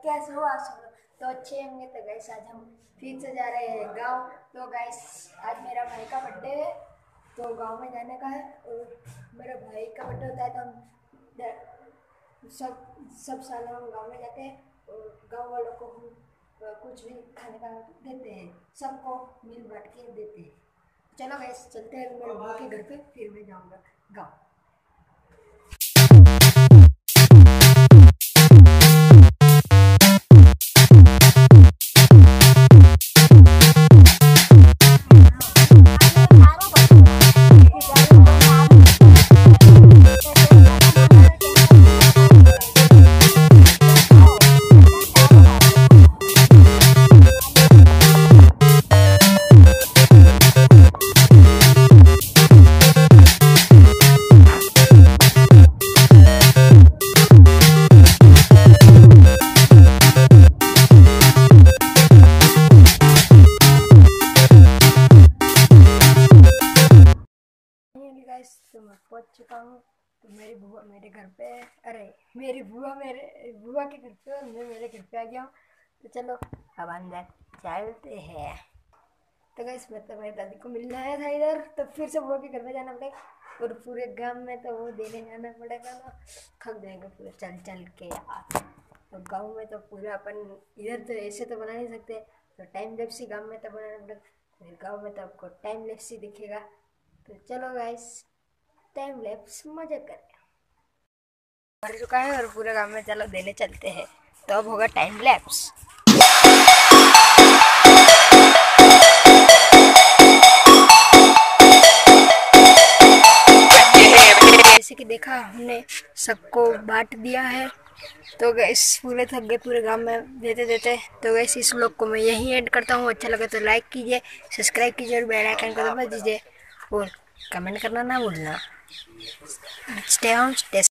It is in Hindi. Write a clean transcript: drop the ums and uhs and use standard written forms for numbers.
कैसे हो आप सब लोग? तो अच्छे होंगे। तो गाइस आज हम फिर से जा रहे हैं गांव। तो गाइस आज मेरा भाई का बर्थडे है, तो गांव में जाने का है। और मेरा भाई का बर्थडे होता है तो हम सब साल हम गांव में जाते हैं और गांव वालों को हम कुछ भी खाने का देते हैं, सबको मिल बांट के देते हैं। चलो गाइस चलते हैं मेरे भाई के घर पे, फिर मैं जाऊँगा गाँव। गाइस तो मैं पहुंच चुका हूँ। तो मेरी बुआ मेरे घर पे है, अरे मेरी बुआ मेरे बुआ के घर पे और मैं मेरे घर पे आ गया हूँ। तो चलो अब अंदर चलते हैं। तो गाइस मैं तो मेरी दादी को मिलने आया था इधर, तो फिर से बुआ के घर पे जाना पड़ेगा और पूरे गांव में तो वो देने जाना पड़ेगा ना, थक जाएंगे पूरे चल चल के यार। तो गाँव में तो पूरा अपन इधर तो ऐसे तो बना नहीं सकते, तो टाइम लैप्स ही गाँव में तो बनाना पड़ेगा। फिर गाँव में तो आपको टाइम लैप्स ही दिखेगा। तो चलो गाइस टाइम लैप्स मजा करें। भर चुका है और पूरे गांव में चलो देने चलते हैं, तो अब होगा टाइम लैप्स। जैसे कि देखा हमने सबको बांट दिया है। तो गैस पूरे थक गए पूरे गांव में देते देते। तो गैस इस व्लॉग को मैं यहीं एंड करता हूँ। अच्छा लगे तो लाइक कीजिए, सब्सक्राइब कीजिए और बेल आइकन को दबा दीजिए और कमेंट करना ना भूलना। Stay home stay